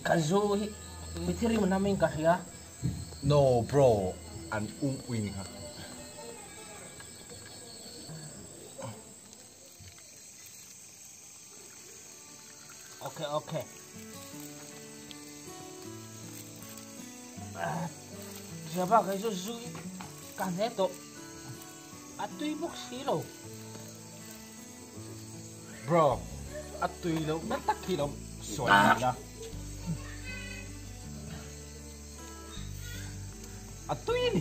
kazu mitiri menaming kahya. No bro, an win ha. Okay. Siapa kazu zui kan heto. Atoy boksi lo. Bro, atoy lo, natakilom. Sorry na. Atoy ni.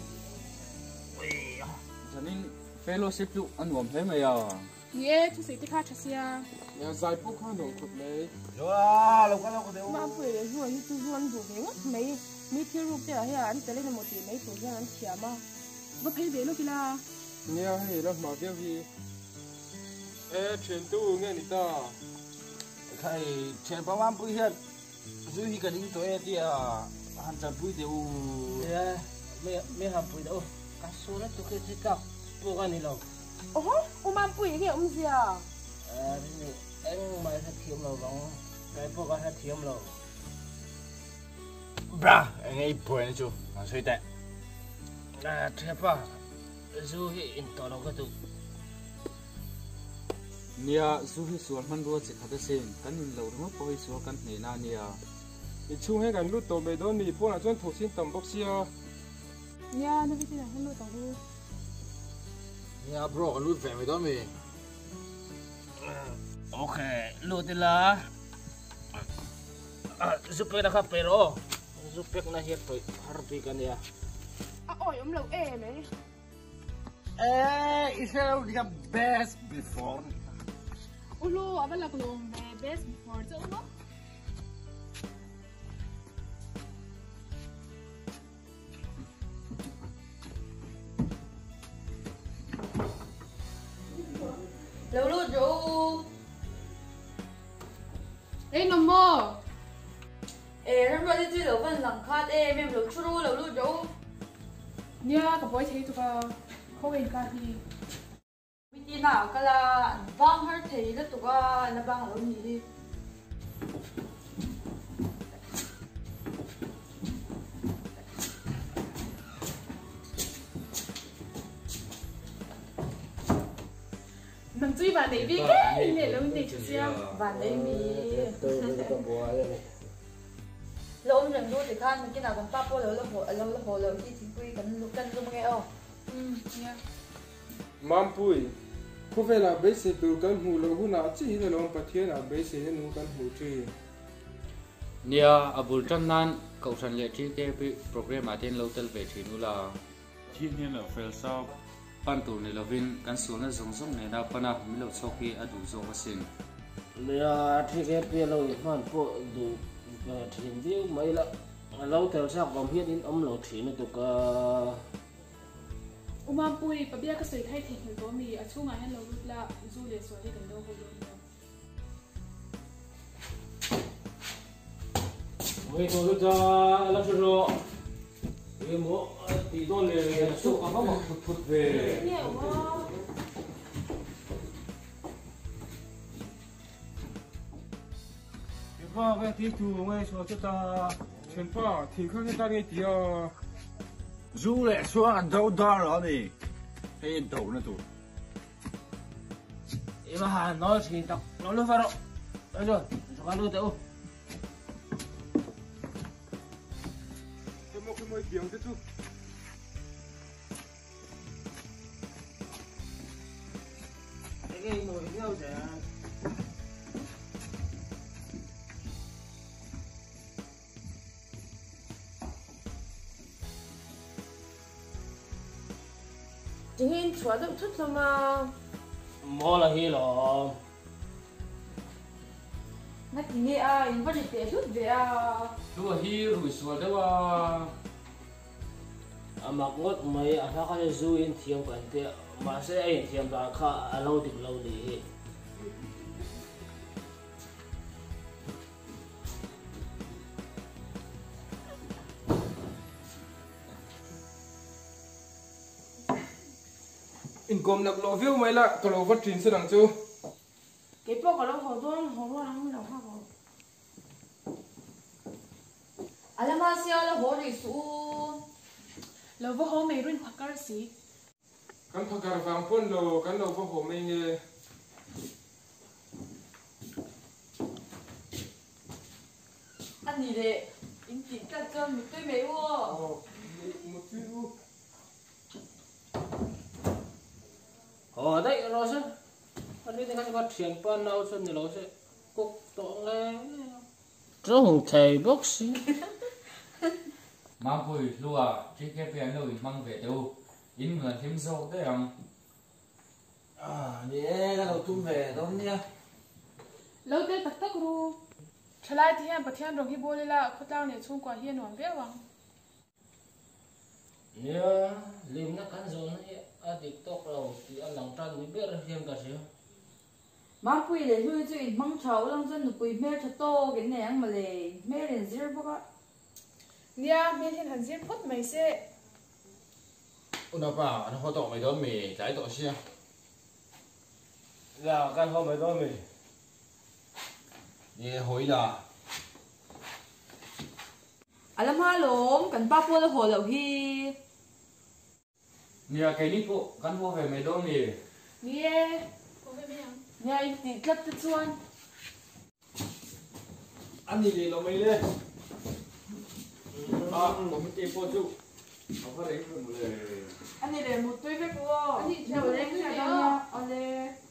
Janin fellowship lu anwam he mày à. Ye, tu sei te ka chasia. Ya zai pu kha dong khut le. Yo, lo ka deu. Ma pu ye ruo ni tu ruon du ge wa mai mi ti ru te he an te le mo ti mai tu ya an tia ma. Ba phei de lo kila. Nia he lo ma kia hi. Chuyện tu nghe ni ta. Khai chen pa wan pui hian. Zui ka ding to e ti a han chan pui de u. Ya, me han pui do. Ka su na tu ke ti ka pu ka ni lo. Oho, ma pu ye ge zia. Ni anh mai sa thiam lo bang. Cái pu ka sa thiam lo. Bra, anh ấy buồn chú, mà suy tệ. Chen pa. Zui in to lo ka tu. Nia zu hi sual man ro chi khata sen kan in lo ro po hi sual kan ne na nia. I chu he kan lu to be don ni po na chon tho sin tam bok sia. Nia na bi ti na hello ta hu. Nha bro, con lút về mày đó mày. Okay, lo ti la. Zupe na ka pero. Zupek na hiat to harpi kan ya. Oi, lo me. Isa di ka best before. Ulo, abala ko lo best before so ulo. Lâu luôn rồi. Ê nằm mơ. Ê, hôm nay đi lâu vẫn lặng khát em lâu chút rồi lâu luôn rồi. Nia ka boy thấy tụi ka không ai ka hi. Mình đi nào cái là vang hết thì nó tụi ka nó vang ở gì đi. Nằm chui vào đấy vì cái này lâu này chasia. Và đấy mi. Tôi có bùa đây. Lâu mình luôn thì khan mình cái nào còn pa po lâu lâu đi thì quy cần luôn nghe không? Nia. Mam pui. Khu về là bế sĩ tu kan hu lo hu na chi hi lo pa thia na bế sĩ nu kan hu chi. Nia abul tan nan cậu san le chi ke pi program aten lo tel ve thi nu la. Thi ni lo fel sa pan tu ni lo vin kan su na zong zong ne na pana mi lo choki adu zo wasin. Lia thi ke pi lo man po du thiền viu mấy là lâu theo sao còn biết đến ông lộ thủy nó tụi Uma pui pa bia ka sei thai thi hil to mi a chunga hen lo la zu le so le kan do ho lo. Ôi tôi cho là số rồi cái mũ tí tôi liền xúc có một phút về Nhiều quá. Và về thì tu ngay số cho ta chuyện pa thì không cái ta nghe tiếng Du lệ xuống ăn đâu đó rồi này. Hay đầu nữa tụ. em mà hà nói thì đọc nó luôn vào rồi rồi cho con luôn tiểu cái môi tiếng thế chú cái nồi nhau sẽ Chính hin chua được chút thôi mà. mua là hi lo Nó chỉ nghe à, em vẫn đi chút về à. chú hi rủi xua đâu à mà ngót mấy à sao cái du in thiam cái thế mà sẽ in thiam là khá lâu được lâu đi income nạp lô view mấy là cái lô phát triển sẽ đằng chú Cái bộ của nó hồ luôn không làm nào khác rồi. Alamasia la hori su. Lo vô hôm mày run phật cái gì? Kan pakar vang pun lo kan lo bo ho me nge. Anh gì đấy? Anh chỉ cắt cho một cái mấy vô. Một chút. Đấy rồi chứ. Anh đi thì cái con thiền pan nào xuân thì nó sẽ cục tổ nghe. Trong thầy bốc xí. Mang bùi lùa chỉ cái biển lùi mang về đâu. In người thêm dầu đấy không? Nè cái đầu tung về đó nha. Lâu tới tắc tắc ru. Trở lại thì em bắt thiên đồng hi bồ là khốt lao này xung qua hiên hoàng bé vàng. Nhớ lim nó cắn rồi nó TikTok rồi thì anh làm trăng thì biết thêm cả chứ. Mang bùi để lui chứ mang cháu lăng dân được bùi mẹ cho to cái này mà lệ mẹ liền zero bốc á. Nia mẹ thiên hẳn diễn phút mày sẽ. Nó bảo nó ho tọ mày đó mì trái tọ xe. Là căn hôm mấy đó mình. Nè hối là. Alama lom kan papo la ho lo hi. Nia cái ní phụ kan bo về mấy đôi mì. Nia. Có cái mẹ. Nia anh tí cắt tất chuan. Ăn gì thì nó mới lên. Có một tí po chu. Nó có đấy một lời. Anh này để một túi với cô. Anh đi đâu đấy cái đó. Ole.